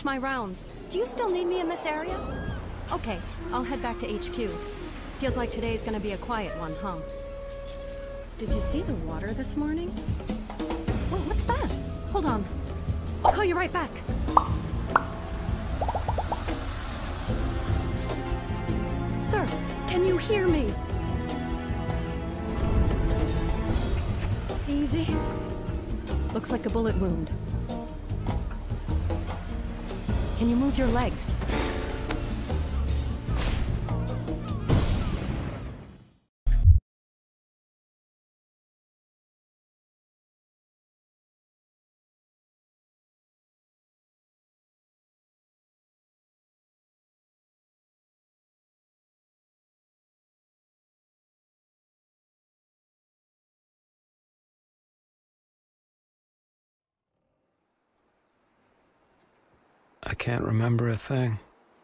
my rounds. Do you still need me in this area? Okay, I'll head back to HQ. Feels like today's gonna be a quiet one, huh? Did you see the water this morning? Whoa, what's that? Hold on. I'll call you right back. Sir, can you hear me? Easy. Looks like a bullet wound. Can you move your legs? I can't remember a thing.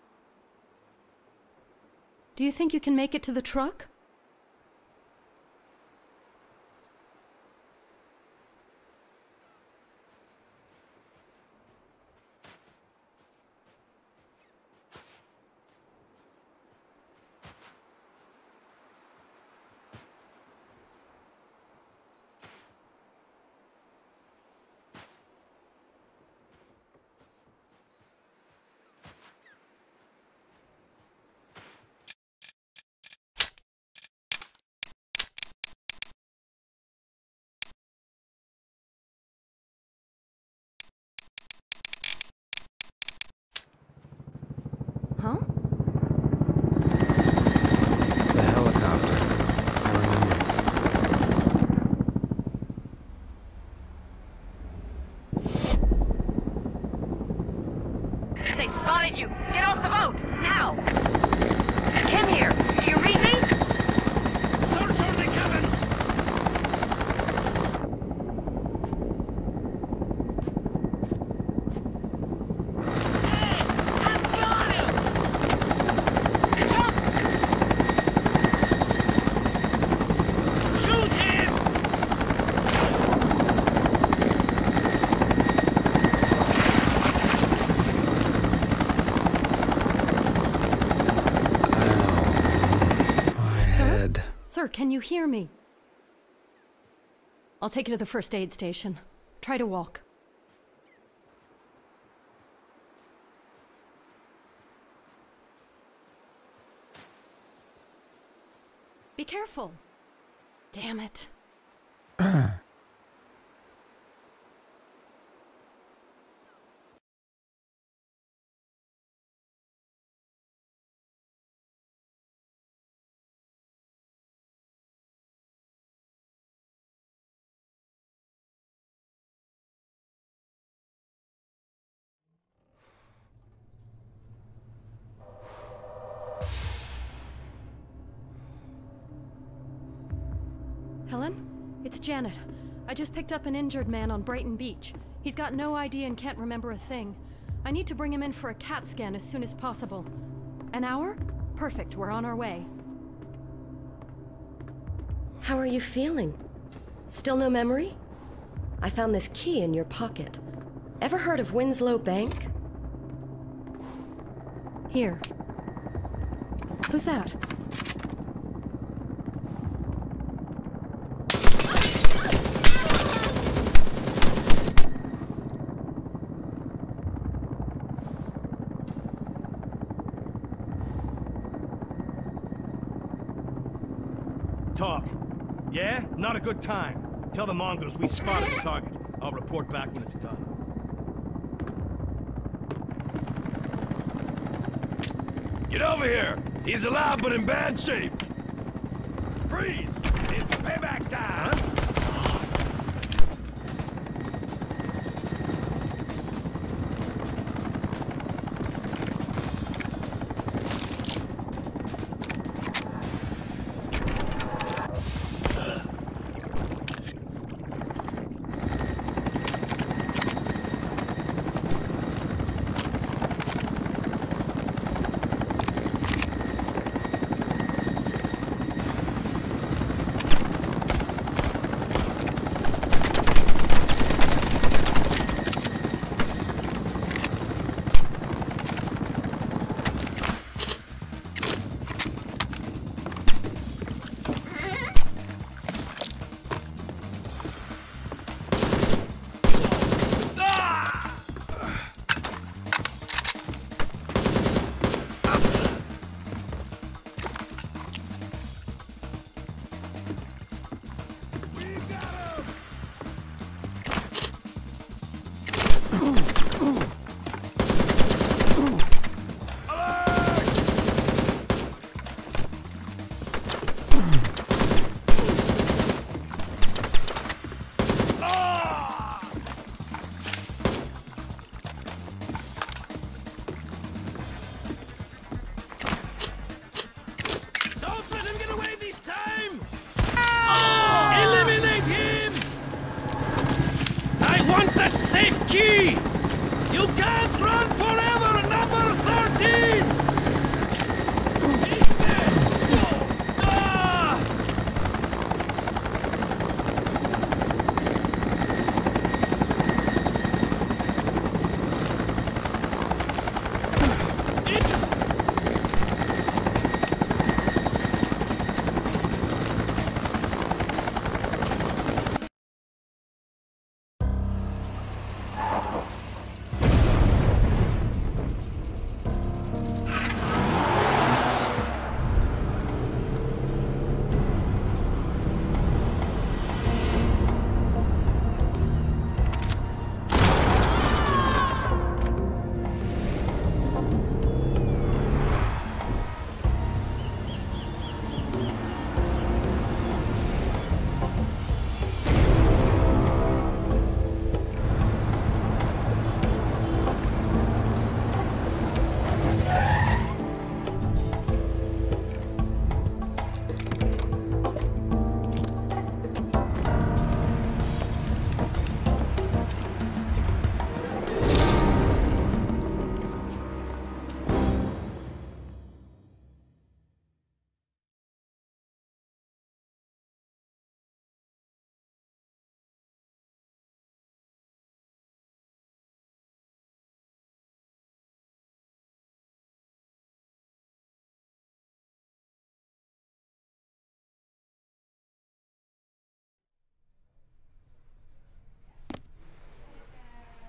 Do you think you can make it to the truck? Huh? The helicopter. I remember. They spotted you! Get off the boat! Now! Kim here! Do you read me? Search on the cabins! Sir, can you hear me? I'll take you to the first aid station. Try to walk. Be careful. Damn it. Helen? It's Janet. I just picked up an injured man on Brighton Beach. He's got no ID and can't remember a thing. I need to bring him in for a CAT scan as soon as possible. An hour? Perfect, we're on our way. How are you feeling? Still no memory? I found this key in your pocket. Ever heard of Winslow Bank? Here. Who's that? Talk. Yeah? Not a good time. Tell the Mongols we spotted the target. I'll report back when it's done. Get over here! He's alive but in bad shape! Freeze! It's payback time! Huh?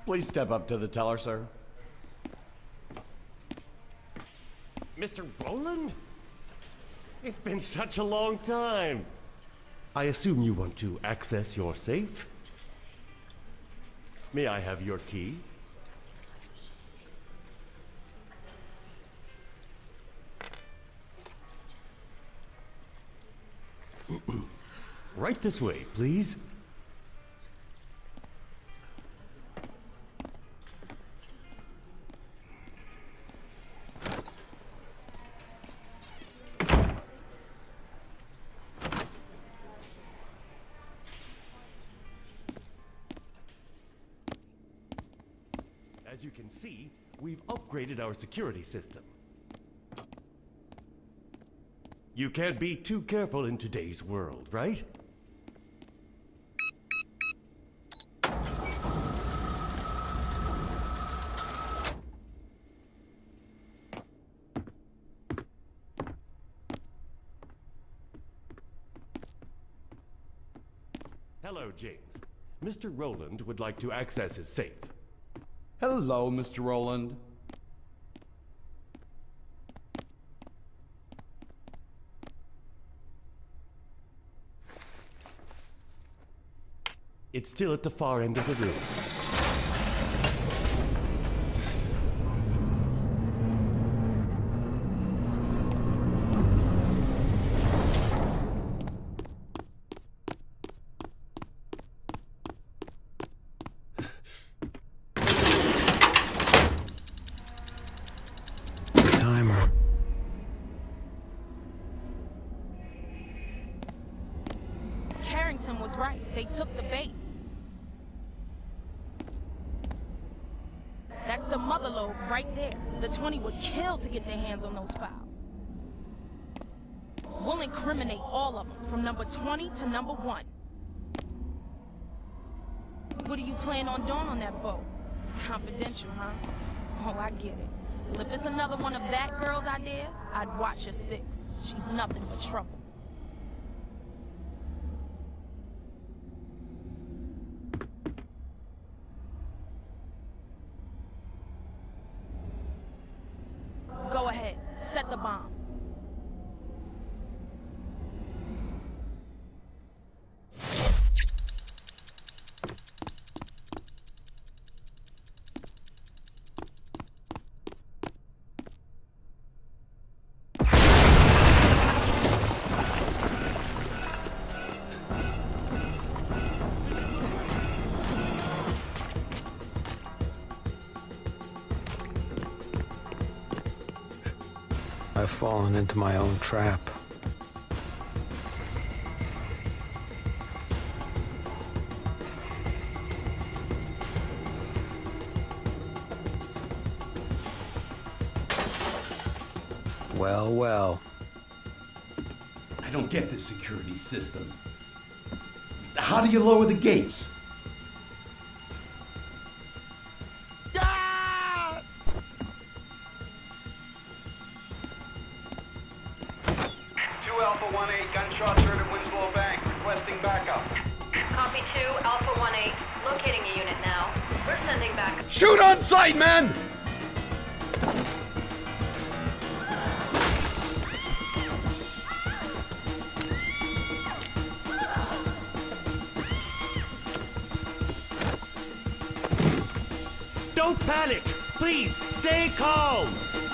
Please step up to the teller, sir. Mr. Roland? It's been such a long time. I assume you want to access your safe? May I have your key? Right this way, please. As you can see, we've upgraded our security system. You can't be too careful in today's world, right? Hello, James. Mr. Roland would like to access his safe. Hello, Mr. Roland. It's still at the far end of the room. Timer. Carrington was right. They took the bait. That's the mother lode right there. The 20 would kill to get their hands on those files. We'll incriminate all of them, from number 20 to number 1. What do you plan on doing on that boat? Confidential, huh? Oh, I get it. Well, if it's another one of that girl's ideas, I'd watch her 6. She's nothing but trouble. Go ahead, set the bomb. I've fallen into my own trap. Well, well. I don't get this security system. How do you lower the gates? Alpha 1-8, gunshots heard at Winslow Bank. Requesting backup. Copy 2, Alpha 1-8. Locating a unit now. We're sending backup. Shoot on sight, men! Don't panic! Please, stay calm!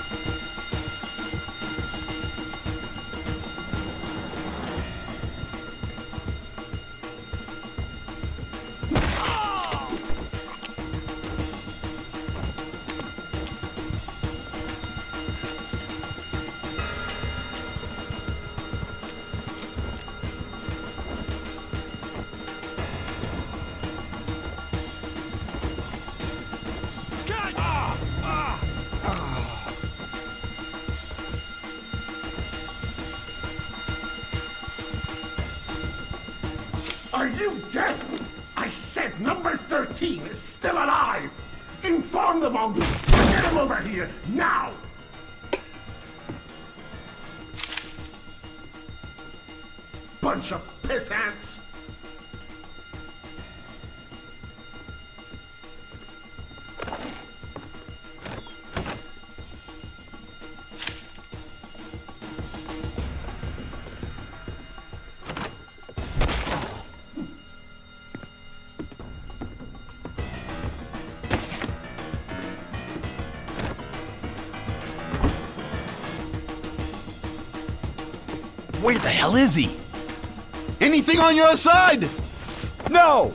Are you deaf? I said number 13 is still alive! Inform the mongoose! Get him over here, now! Bunch of pissants! Where the hell is he? Anything on your side? No!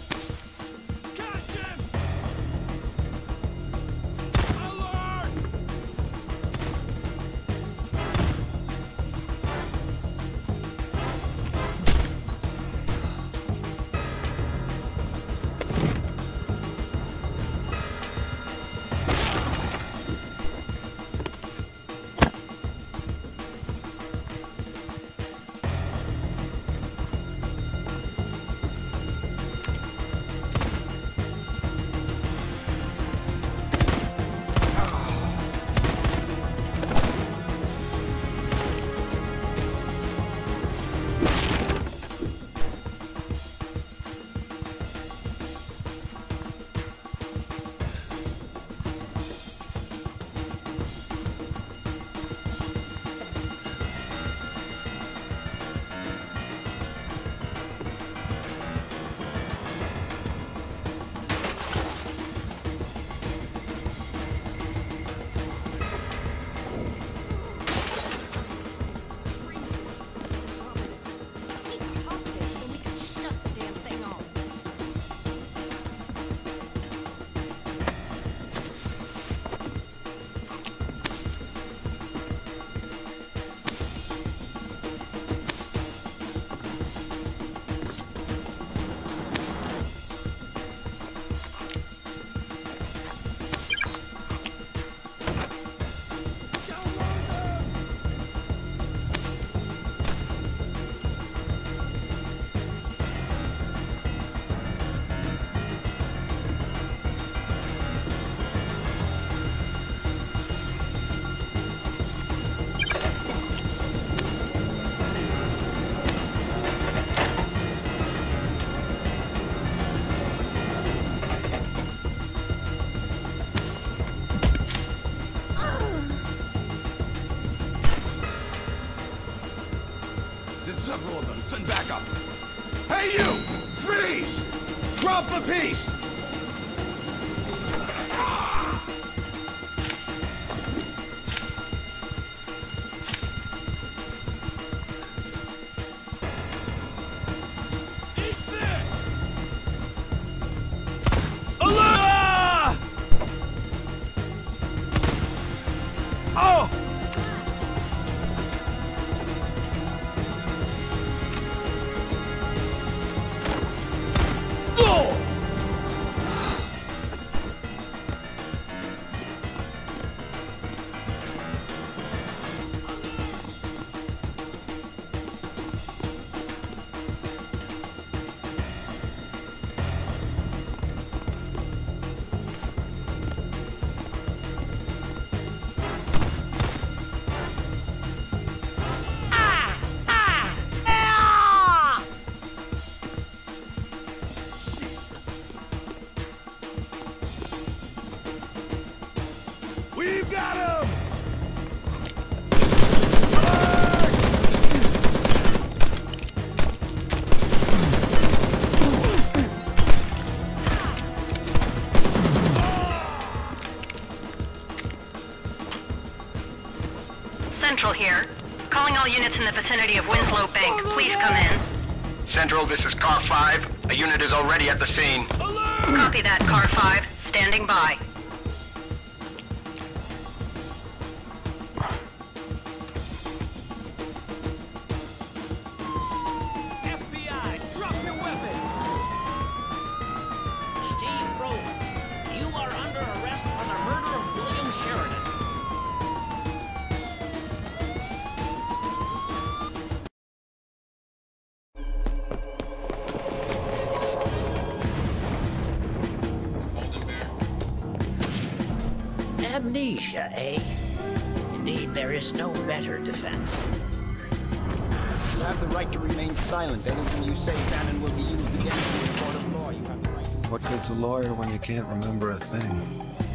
Several of them. Send backup. Hey, you! Freeze! Drop the piece! We've got him! Central here. Calling all units in the vicinity of Winslow Bank. Please come in. Central, this is Car 5. A unit is already at the scene. Copy that, Car 5. Standing by. FBI, drop your weapon! Steve Rowland, you are under arrest for the murder of William Sheridan. Amnesia, eh? Indeed, there is no better defense. You have the right to remain silent. Anything you say can and will be used against you in court of law. You have the right to... What good's a lawyer when you can't remember a thing?